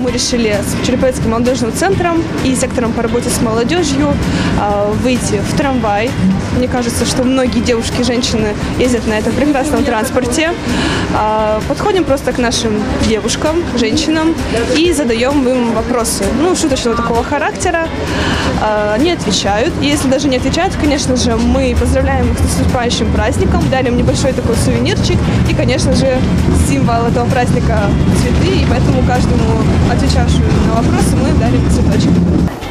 мы решили с Череповецким молодежным центром и сектором по работе с молодежью выйти в трамвай. Мне кажется, что многие девушки и женщины ездят на этом прекрасном транспорте. Подходим просто к нашим девушкам, женщинам и задаем им вопросы, шуточного такого характера. Они отвечают. И если даже не отвечают, конечно же, мы поздравляем их с наступающим праздником, дарим небольшой такой сувенирчик и, конечно же, символ этого праздника — цветы, и поэтому каждому отвечавшему на вопросы мы дарим цветочек.